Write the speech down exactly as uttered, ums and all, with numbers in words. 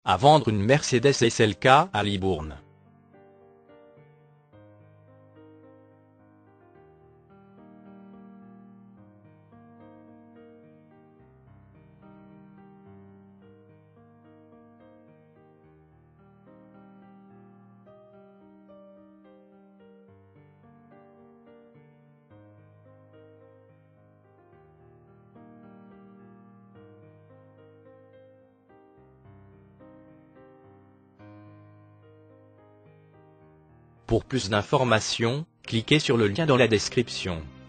À vendre une Mercedes S L K à Libourne. Pour plus d'informations, cliquez sur le lien dans la description.